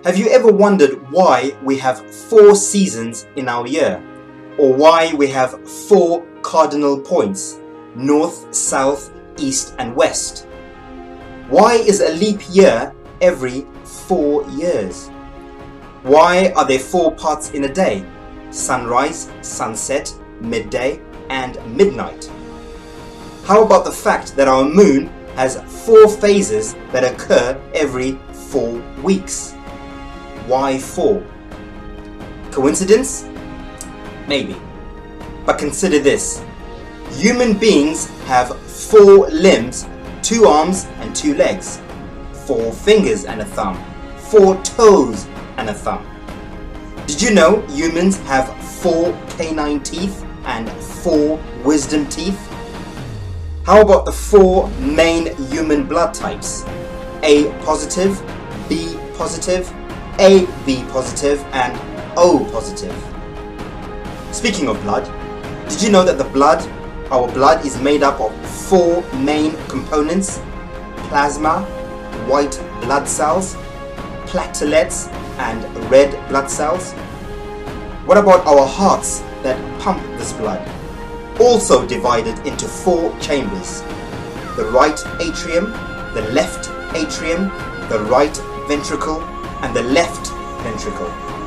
Have you ever wondered why we have 4 seasons in our year? Or why we have 4 cardinal points, north, south, east and west? Why is a leap year every 4 years? Why are there 4 parts in a day? Sunrise, sunset, midday and midnight. How about the fact that our moon has 4 phases that occur every 4 weeks? Why 4? Coincidence? Maybe. But consider this. Human beings have 4 limbs, 2 arms and 2 legs, 4 fingers and a thumb, 4 toes and a thumb. Did you know humans have 4 canine teeth and 4 wisdom teeth? How about the 4 main human blood types? A positive, B positive, AB positive and O positive. Speaking of blood, did you know that our blood is made up of 4 main components? Plasma, white blood cells, platelets and red blood cells? What about our hearts that pump this blood? Also divided into 4 chambers. The right atrium, the left atrium, the right ventricle and the left ventricle.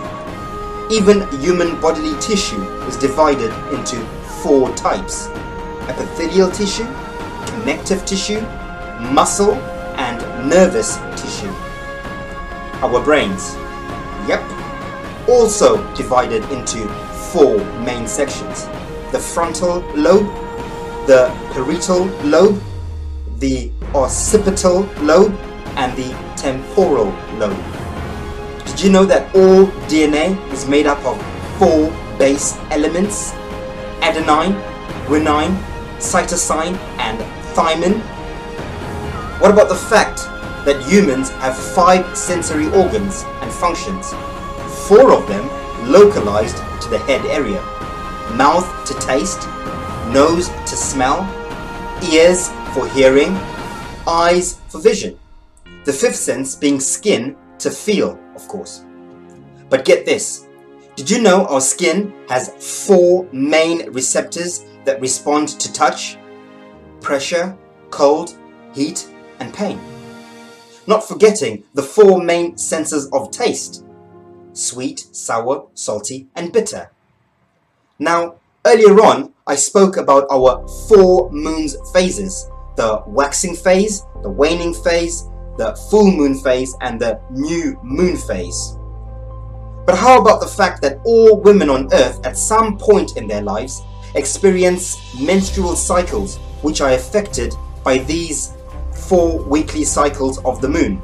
Even human bodily tissue is divided into 4 types: epithelial tissue, connective tissue, muscle and nervous tissue. Our brains, yep, also divided into 4 main sections: the frontal lobe, the parietal lobe, the occipital lobe and the temporal lobe. Did you know that all DNA is made up of 4 base elements? Adenine, guanine, cytosine and thymine. What about the fact that humans have 5 sensory organs and functions? 4 of them localized to the head area: mouth to taste, nose to smell, ears for hearing, eyes for vision. The 5th sense being skin to feel, of course. But get this, did you know our skin has 4 main receptors that respond to touch, pressure, cold, heat and pain? Not forgetting the 4 main senses of taste: sweet, sour, salty and bitter. Now, earlier on I spoke about our 4 moons phases: the waxing phase, the waning phase, the full moon phase and the new moon phase. But how about the fact that all women on earth at some point in their lives experience menstrual cycles which are affected by these 4 weekly cycles of the moon?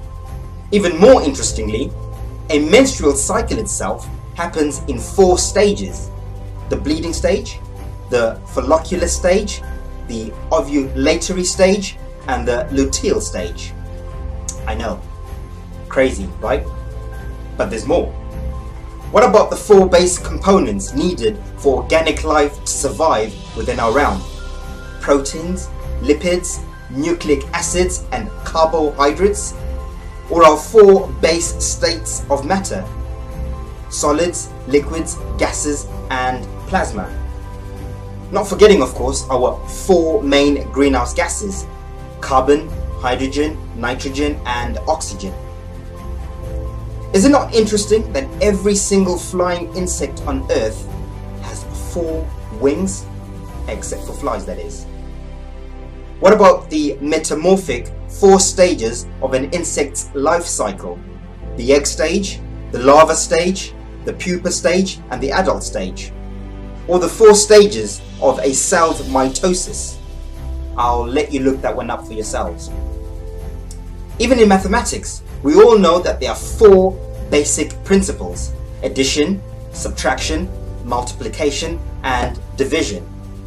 Even more interestingly, a menstrual cycle itself happens in 4 stages: the bleeding stage, the follicular stage, the ovulatory stage and the luteal stage. I know, crazy, right? But there's more. What about the 4 base components needed for organic life to survive within our realm? Proteins, lipids, nucleic acids and carbohydrates? Or our 4 base states of matter: solids, liquids, gases and plasma? Not forgetting, of course, our 4 main greenhouse gases: carbon, hydrogen, nitrogen and oxygen. Is it not interesting that every single flying insect on Earth has 4 wings? Except for flies, that is. What about the metamorphic 4 stages of an insect's life cycle? The egg stage, the larva stage, the pupa stage and the adult stage. Or the 4 stages of a cell's mitosis. I'll let you look that one up for yourselves. Even in mathematics, we all know that there are 4 basic principles: addition, subtraction, multiplication and division.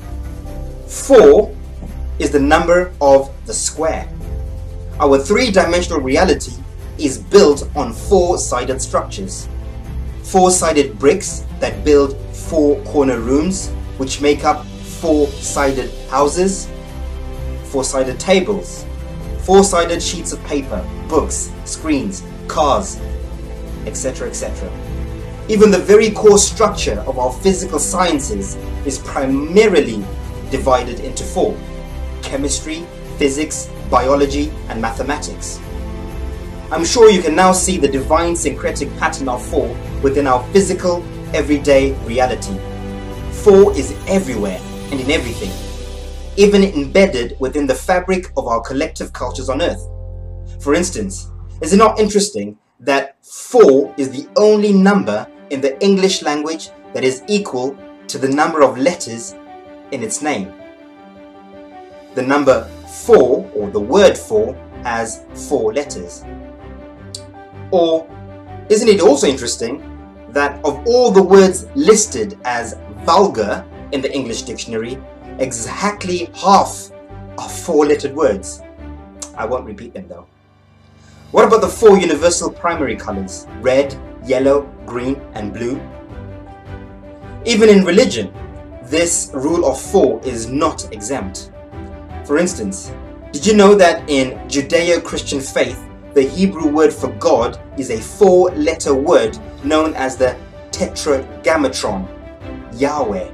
4 is the number of the square. Our 3-dimensional reality is built on 4-sided structures. 4-sided bricks that build 4 corner rooms, which make up 4-sided houses, 4-sided tables, 4-sided sheets of paper, books, screens, cars, etc., etc. Even the very core structure of our physical sciences is primarily divided into four: chemistry, physics, biology, and mathematics. I'm sure you can now see the divine syncretic pattern of four within our physical, everyday reality. Four is everywhere and in everything, even embedded within the fabric of our collective cultures on Earth. For instance, is it not interesting that 4 is the only number in the English language that is equal to the number of letters in its name? The number 4, or the word 4, has 4 letters. Or isn't it also interesting that of all the words listed as vulgar in the English dictionary, exactly half are 4-lettered words? I won't repeat them though. What about the 4 universal primary colors: red, yellow, green, and blue? Even in religion, this rule of 4 is not exempt. For instance, did you know that in Judeo-Christian faith, the Hebrew word for God is a 4-letter word known as the Tetragrammaton, Yahweh,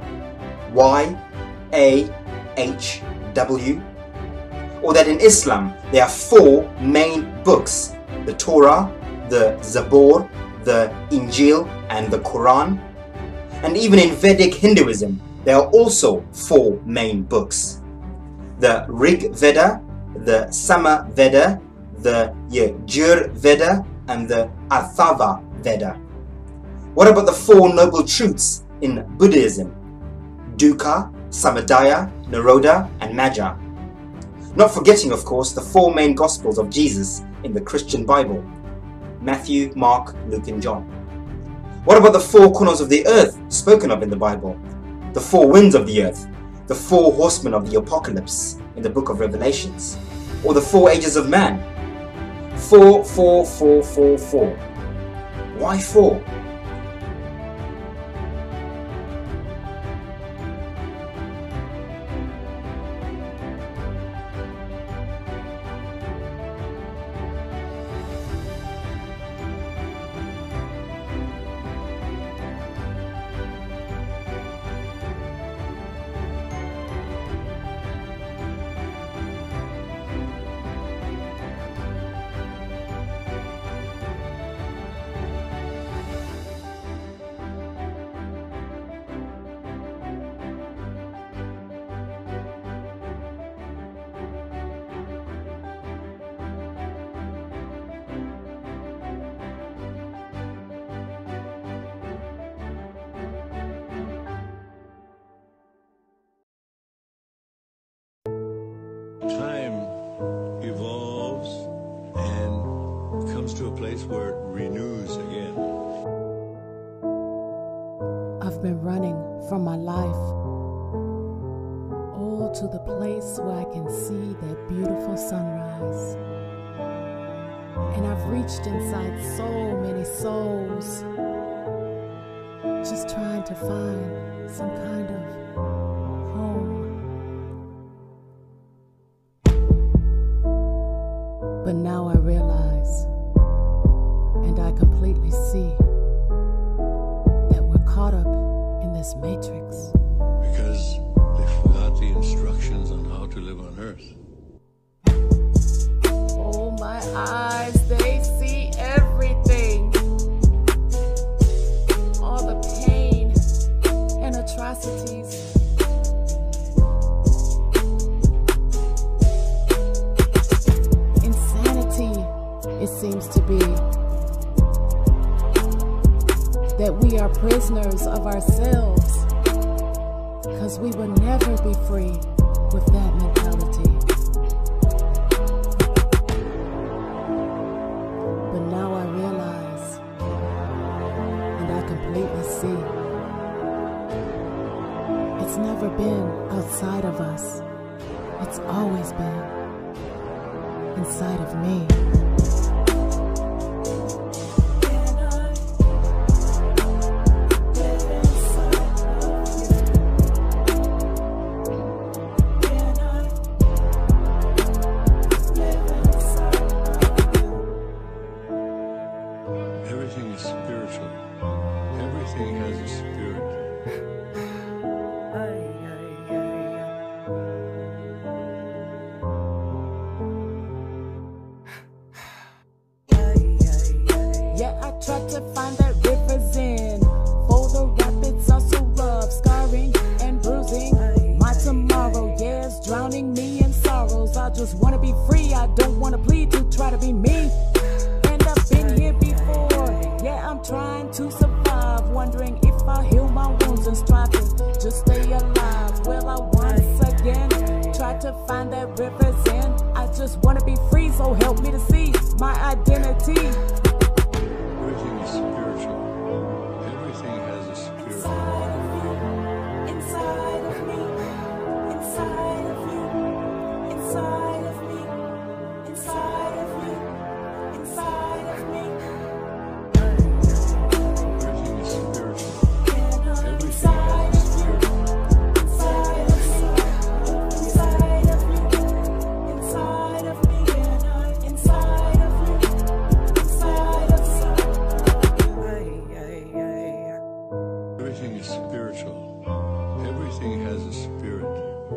Y-A-H-W? Or that in Islam, there are 4 main books: the Torah, the Zabur, the Injil, and the Quran. And even in Vedic Hinduism, there are also 4 main books: the Rig Veda, the Sama Veda, the Yajur Veda, and the Atharva Veda. What about the 4 noble truths in Buddhism: Dukkha, Samadaya, Nirodha, and Magga? Not forgetting, of course, the 4 main Gospels of Jesus in the Christian Bible: Matthew, Mark, Luke, and John. What about the 4 corners of the earth spoken of in the Bible? The 4 winds of the earth, the 4 horsemen of the apocalypse in the book of Revelations, or the 4 ages of man? 4, 4, 4, 4, 4. Why 4? Time evolves and comes to a place where it renews again. I've been running from my life, all to the place where I can see that beautiful sunrise. And I've reached inside so many souls, just trying to find some kind of home. But now I realize, and I completely see, that we're caught up in this matrix. Because they forgot the instructions on how to live on earth. Oh, my eyes, they see everything. All the pain and atrocities. It seems to be that we are prisoners of ourselves, because we will never be free with that mentality. But now I realize, and I completely see, it's never been outside of us. It's always been inside of me. Everything is just wanna be free. I don't wanna plead to try to be me. And I've been here before. Yeah, I'm trying to survive, wondering if I heal my wounds and strive to just stay alive. Well, I once again try to find that river's end. I just wanna be free, so help me to see my identity. Everything is spiritual. Everything has a spirit. Inside of me, inside of you, inside of me, inside of you, inside of me. Everything is spiritual. Everything has a spirit. Inside of me, inside of you, inside of me, inside of you, inside of Everything is spiritual. Everything has a spirit.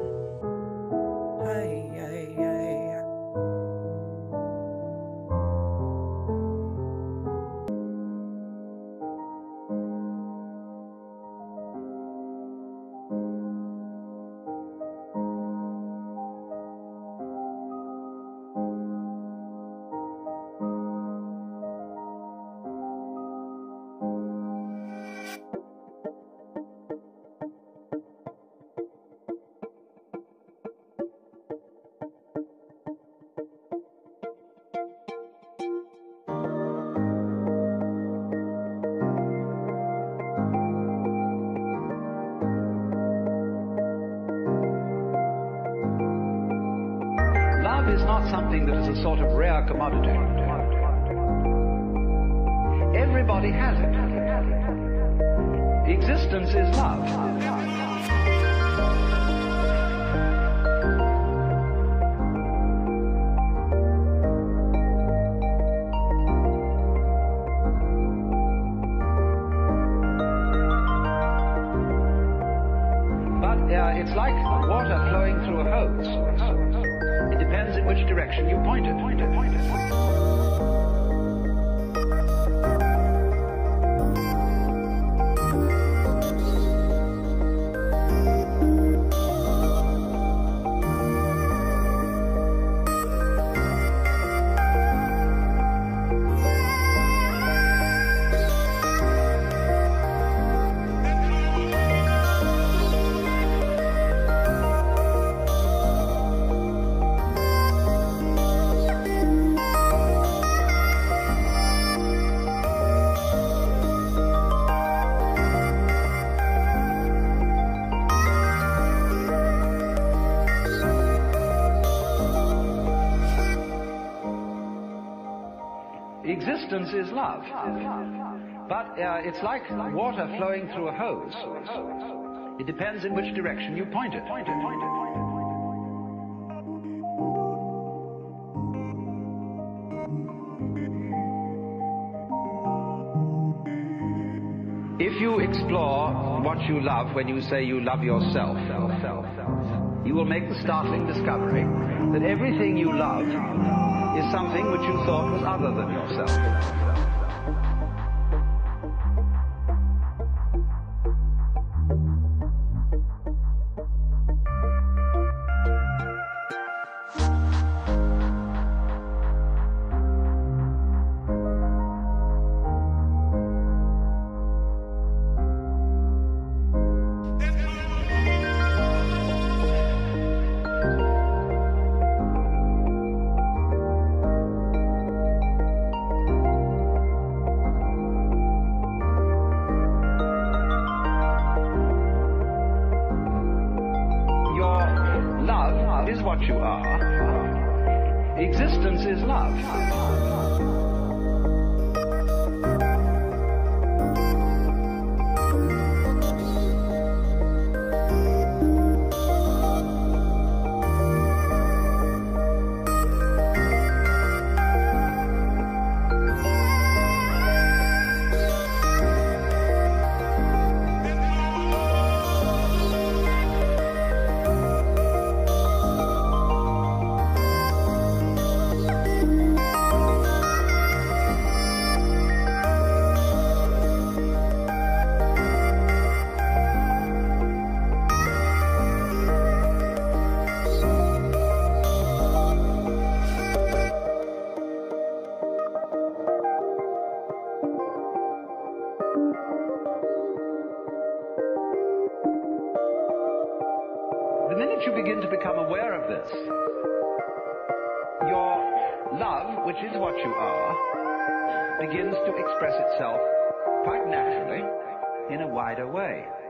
Love is not something that is a sort of rare commodity. Everybody has it. Existence is love. But it's like water flowing through a hose. It depends in which direction you point it. Existence is love. But it's like water flowing through a hose. It depends in which direction you point it. If you explore what you love when you say you love yourself, you will make the startling discovery that everything you love is something which you thought was other than yourself. Is what you are. Existence is love. begin to become aware of this, your love, which is what you are, begins to express itself quite naturally in a wider way.